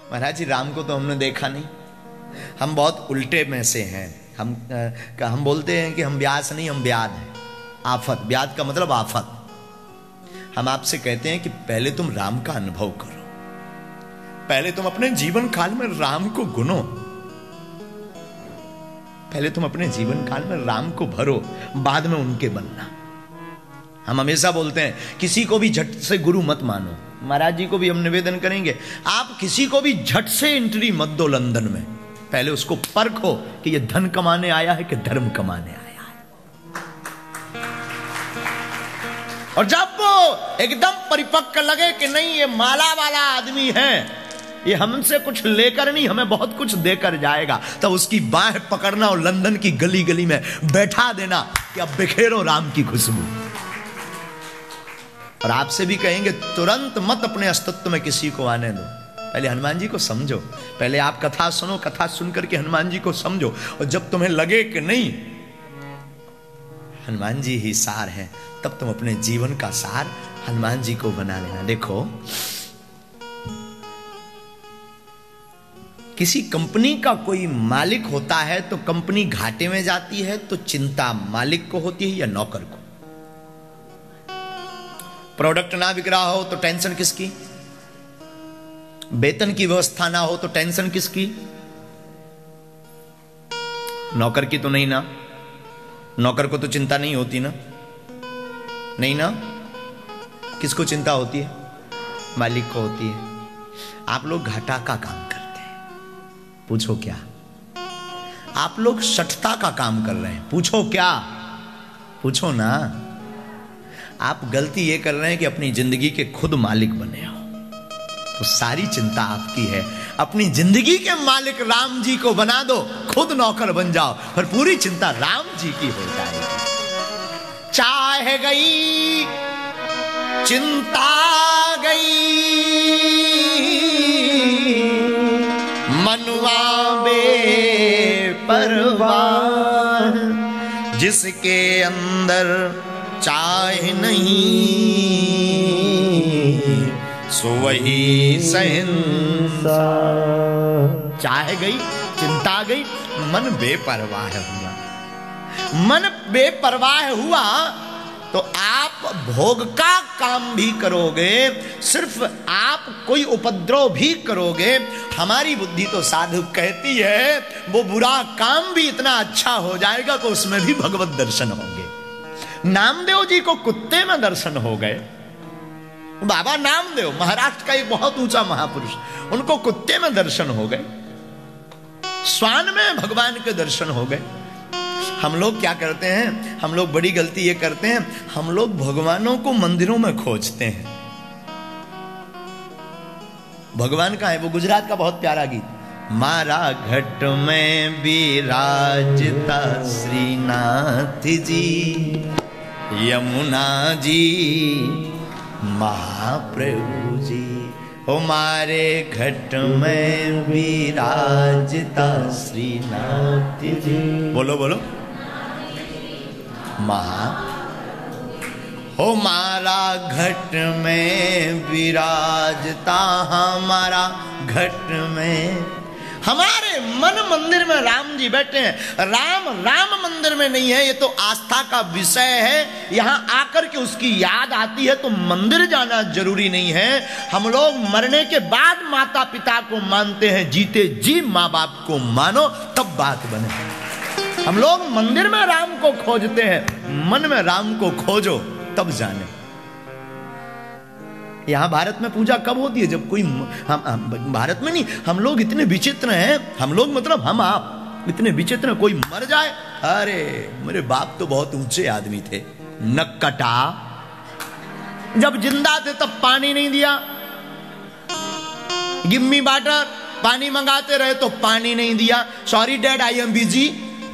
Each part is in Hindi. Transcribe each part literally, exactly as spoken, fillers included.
महाराज जी राम को तो हमने देखा नहीं, हम बहुत उल्टे में से हैं। हम आ, हम बोलते हैं कि हम व्यास नहीं, हम व्याध हैं। आफत, व्याध का मतलब आफत। हम आपसे कहते हैं कि पहले तुम राम का अनुभव करो, पहले तुम अपने जीवन काल में राम को गुनो, पहले तुम अपने जीवन काल में राम को भरो, बाद में उनके बनना। हम हमेशा बोलते हैं किसी को भी झट से गुरु मत मानो। महाराज जी को भी हम निवेदन करेंगे, आप किसी को भी झट से एंट्री मत दो लंदन में, पहले उसको परखो कि ये धन कमाने आया है कि धर्म कमाने आया है। और जब वो एकदम परिपक्व लगे कि नहीं ये माला वाला आदमी है, ये हमसे कुछ लेकर नहीं हमें बहुत कुछ देकर जाएगा, तब उसकी बाह पकड़ना और लंदन की गली गली में बैठा देना कि अब बिखेरो राम की खुशबू। और आपसे भी कहेंगे तुरंत मत अपने अस्तित्व में किसी को आने दो, पहले हनुमान जी को समझो, पहले आप कथा सुनो, कथा सुनकर के हनुमान जी को समझो, और जब तुम्हें लगे कि नहीं हनुमान जी ही सार हैं, तब तुम अपने जीवन का सार हनुमान जी को बना लेना। देखो किसी कंपनी का कोई मालिक होता है तो कंपनी घाटे में जाती है तो चिंता मालिक को होती है या नौकर को? प्रोडक्ट ना बिक रहा हो तो टेंशन किसकी? वेतन की व्यवस्था ना हो तो टेंशन किसकी? नौकर की तो नहीं ना, नौकर को तो चिंता नहीं होती ना, नहीं ना, किसको चिंता होती है? मालिक को होती है। आप लोग घाटा का काम करते हैं, पूछो क्या? आप लोग शठता का काम कर रहे हैं, पूछो क्या? पूछो ना। आप गलती ये कर रहे हैं कि अपनी जिंदगी के खुद मालिक बने हो, तो सारी चिंता आपकी है। अपनी जिंदगी के मालिक राम जी को बना दो, खुद नौकर बन जाओ, पर पूरी चिंता राम जी की हो जाएगी। चाह गई चिंता गई, मनवा बेपरवाह, जिसके अंदर चाहे नहीं सो वही सहनसा। चाह गई, चिंता गई, मन बेपरवाह हुआ। मन बेपरवाह हुआ तो आप भोग का काम भी करोगे, सिर्फ आप कोई उपद्रव भी करोगे। हमारी बुद्धि तो साधु कहती है वो बुरा काम भी इतना अच्छा हो जाएगा कि उसमें भी भगवत दर्शन होंगे। नामदेव जी को कुत्ते में दर्शन हो गए। बाबा नामदेव महाराष्ट्र का एक बहुत ऊंचा महापुरुष, उनको कुत्ते में दर्शन हो गए, श्वान में भगवान के दर्शन हो गए। हम लोग क्या करते हैं? हम लोग बड़ी गलती ये करते हैं, हम लोग भगवानों को मंदिरों में खोजते हैं। भगवान कहाँ है? वो गुजरात का बहुत प्यारा गीत, मारा घट में विराजता श्रीनाथ जी, यमुना जी महाप्रभु जी। हमारे घट में विराजता श्रीनाथ जी, बोलो बोलो, महा हमारा घट में विराजता, हमारा घट में। हमारे मन मंदिर में राम जी बैठे हैं। राम राम मंदिर में नहीं है, ये तो आस्था का विषय है। यहां आकर के उसकी याद आती है तो मंदिर जाना जरूरी नहीं है। हम लोग मरने के बाद माता पिता को मानते हैं, जीते जी माँ बाप को मानो तब बात बने। हम लोग मंदिर में राम को खोजते हैं, मन में राम को खोजो तब जाने। यहां भारत में पूजा कब होती है? जब कोई हम, हम भारत में नहीं, हम लोग इतने विचित्र हैं, हम लोग मतलब हम आप इतने विचित्र हैं। कोई मर जाए, अरे मेरे बाप तो बहुत ऊंचे आदमी थे, नक्कटा, जब जिंदा थे तब पानी नहीं दिया, गिम्मी वाटर पानी मंगाते रहे तो पानी नहीं दिया, sorry dad I am busy,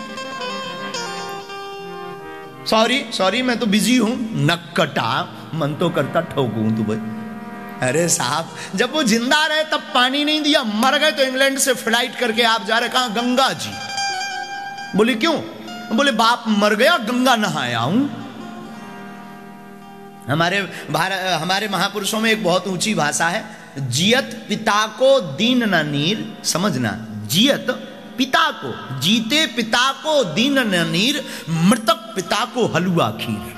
sorry sorry मैं तो बिजी हूं, नक्कटा, मन तो करता ठोकूं तू भाई। अरे साहब जब वो जिंदा रहे तब पानी नहीं दिया, मर गए तो इंग्लैंड से फ्लाइट करके आप जा रहे, कहां? गंगा जी। बोले क्यों? बोले बाप मर गया, गंगा नहाया हूं। हमारे भारत हमारे महापुरुषों में एक बहुत ऊंची भाषा है, जियत पिता को दीन न नीर, समझना, जियत पिता को, जीते पिता को दीन न नीर, मृतक पिता को हलवा खीर।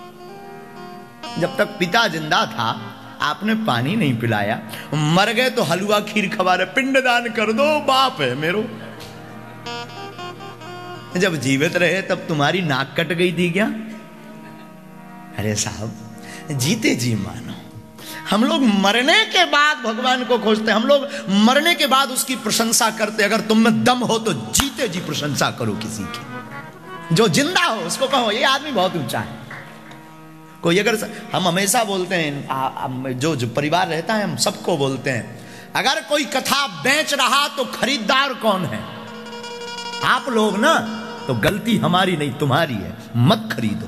जब तक पिता जिंदा था आपने पानी नहीं पिलाया, मर गए तो हलवा खीर खवा रहे, पिंडदान कर दो बाप है मेरो। जब जीवित रहे तब तुम्हारी नाक कट गई थी क्या? अरे साहब जीते जी मानो। हम लोग मरने के बाद भगवान को खोजते, हम लोग मरने के बाद उसकी प्रशंसा करते। अगर तुम में दम हो तो जीते जी प्रशंसा करो किसी की। जो जिंदा हो उसको कहो ये आदमी बहुत ऊंचा है। कोई अगर, हम हमेशा बोलते हैं, आ, आ, जो जो परिवार रहता है हम सबको बोलते हैं, अगर कोई कथा बेच रहा तो खरीदार कौन है? आप लोग ना। तो गलती हमारी नहीं तुम्हारी है, मत खरीदो।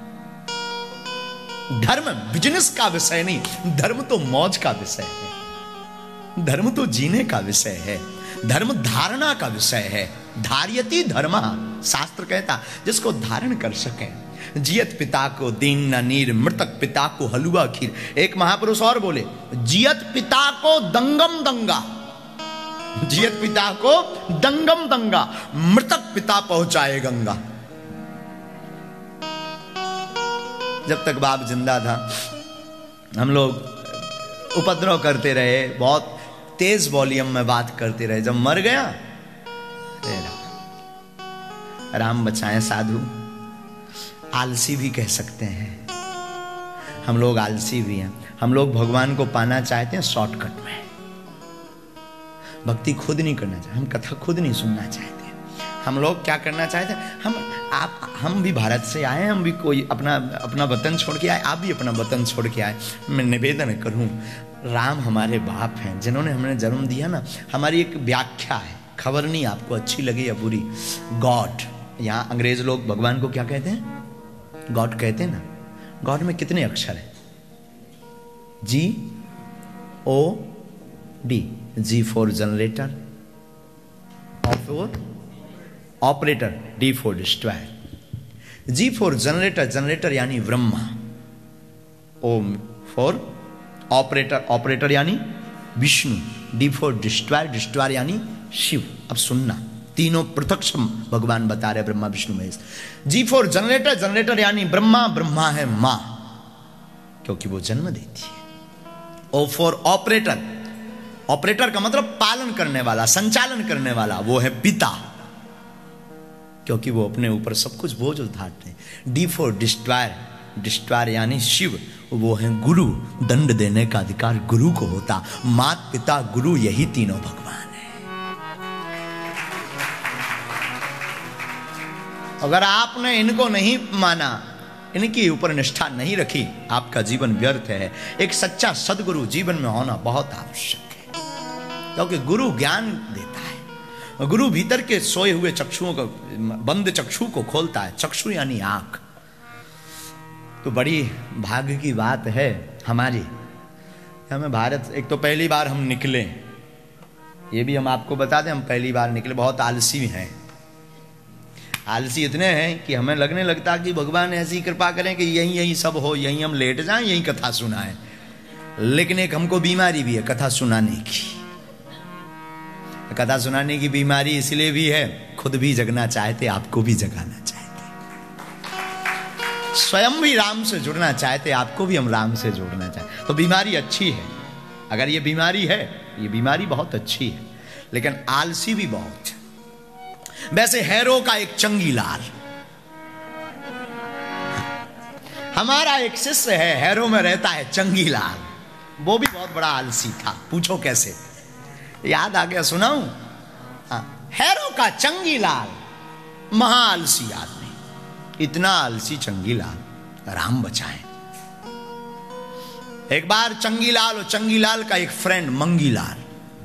धर्म बिजनेस का विषय नहीं, धर्म तो मौज का विषय है, धर्म तो जीने का विषय है, धर्म धारणा का विषय है। धार्यति धर्म, शास्त्र कहता जिसको धारण कर सके। जियत पिता को दीन न नीर, मृतक पिता को हलवा खीर। एक महापुरुष और बोले, जियत पिता को दंगम दंगा, जियत पिता को दंगम दंगा, मृतक पिता पहुंचाए गंगा। जब तक बाप जिंदा था हम लोग उपद्रव करते रहे, बहुत तेज वॉल्यूम में बात करते रहे। जब मर गया, राम बचाएं साधु, आलसी भी कह सकते हैं। हम लोग आलसी भी हैं। हम लोग भगवान को पाना चाहते हैं शॉर्टकट में, भक्ति खुद नहीं करना चाहते, हम कथा खुद नहीं सुनना चाहते। हम लोग क्या करना चाहते हैं, हम आप हम भी भारत से आए, हम भी कोई अपना अपना वतन छोड़ के आए, आप भी अपना वतन छोड़ के आए। मैं निवेदन करूं, राम हमारे बाप हैं जिन्होंने हमें जन्म दिया ना। हमारी एक व्याख्या है, खबर नहीं आपको अच्छी लगी या बुरी। गॉड, यहाँ अंग्रेज लोग भगवान को क्या कहते हैं? गॉड कहते हैं ना। गॉड में कितने अक्षर है? G O D. G for generator, for operator, D for destroyer. G for generator, generator यानी Brahma. O for operator, operator यानी Vishnu. D for destroyer, destroyer यानी शिव। अब सुनना, तीनों पृथक भगवान बता रहे Brahma Vishnu Mahesh. G for generator, generator यानी ब्रह्मा, ब्रह्मा है मां क्योंकि वो जन्म देती है। ओ फॉर ऑपरेटर, ऑपरेटर का मतलब पालन करने वाला, संचालन करने वाला, वो है पिता क्योंकि वो अपने ऊपर सब कुछ बोझ उठाते हैं। डी फॉर डिस्ट्रॉयर, डिस्ट्रॉयर यानी शिव, वो है गुरु। दंड देने का अधिकार गुरु को होता। मात पिता गुरु यही तीनों भगवान है। अगर आपने इनको नहीं माना, इनके ऊपर निष्ठा नहीं रखी, आपका जीवन व्यर्थ है। एक सच्चा सदगुरु जीवन में होना बहुत आवश्यक है क्योंकि गुरु ज्ञान देता है। गुरु भीतर के सोए हुए चक्षुओं को, बंद चक्षु को खोलता है। चक्षु यानी आंख। तो बड़ी भाग्य की बात है हमारी, हमें भारत, एक तो पहली बार हम निकले, ये भी हम आपको बता दें, हम पहली बार निकले। बहुत आलसी हैं, आलसी इतने हैं कि हमें लगने लगता कि भगवान ऐसी कृपा करें कि यहीं यहीं सब हो, यहीं हम लेट जाएं, यहीं कथा सुनाएं। लेकिन एक हमको बीमारी भी है कथा सुनाने की। कथा सुनाने की बीमारी इसलिए भी है, खुद भी जगना चाहते, आपको भी जगाना चाहते, स्वयं भी राम से जुड़ना चाहते, आपको भी हम राम से जोड़ना चाहते। तो बीमारी अच्छी है, अगर ये बीमारी है, ये बीमारी बहुत अच्छी है, लेकिन आलसी भी बहुत है। वैसे हैरो का एक चंगीलाल, हमारा एक शिष्य है, हैरो में रहता है चंगीलाल, वो भी बहुत बड़ा आलसी था। पूछो कैसे, याद आ गया, सुनाऊं? हैरो का चंगीलाल महा आलसी आदमी, इतना आलसी चंगीलाल, राम बचाए। एक बार चंगीलाल और चंगीलाल का एक फ्रेंड मंगीलाल,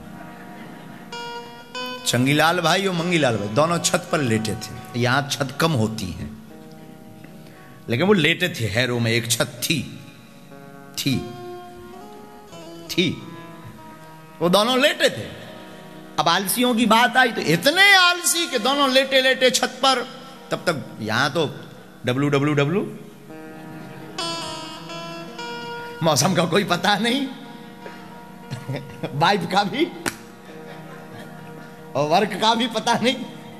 चंगीलाल भाई और मंगीलाल भाई दोनों छत पर लेटे थे। यहां छत कम होती है लेकिन वो लेटे थे, हैरो में एक छत थी थी थी वो दोनों लेटे थे। अब आलसियों की बात आई तो इतने आलसी कि दोनों लेटे लेटे छत पर, तब तक यहां तो डब्लू डब्लू डब्लू मौसम का कोई पता नहीं, वाइफ का भी और वर्क का भी पता नहीं।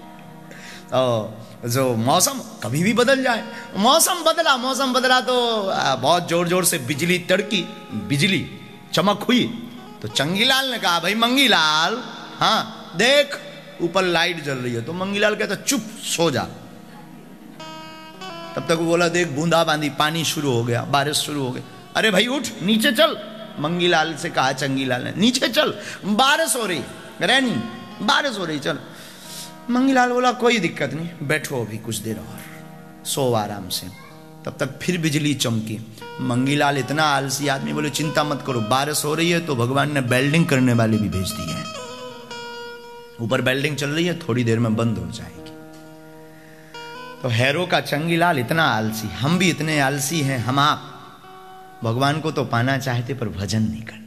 और जो मौसम कभी भी बदल जाए, मौसम बदला मौसम बदला तो बहुत जोर जोर से बिजली तड़की, बिजली चमक हुई तो चंगीलाल ने कहा, भाई मंगीलाल, हाँ देख ऊपर लाइट जल रही है। तो मंगीलाल कहता चुप सो जा। तब तक वो बोला, देख बूंदा बांदी, पानी शुरू हो गया, बारिश शुरू हो गई। अरे भाई उठ नीचे चल। मंगीलाल से कहा चंगीलाल ने, नीचे चल, बारिश हो रही, रैनी बारिश हो रही, चल। मंगीलाल बोला कोई दिक्कत नहीं, बैठो अभी कुछ देर और, सो आराम से। तब तक फिर बिजली चमकी। मंगीलाल इतना आलसी आदमी, बोले चिंता मत करो, बारिश हो रही है तो भगवान ने वेल्डिंग करने वाले भी भेज दिए हैं, ऊपर वेल्डिंग चल रही है, थोड़ी देर में बंद हो जाएगी। तो हैरो का चंगीलाल इतना आलसी, हम भी इतने आलसी हैं। हम आप भगवान को तो पाना चाहते पर भजन नहीं करते।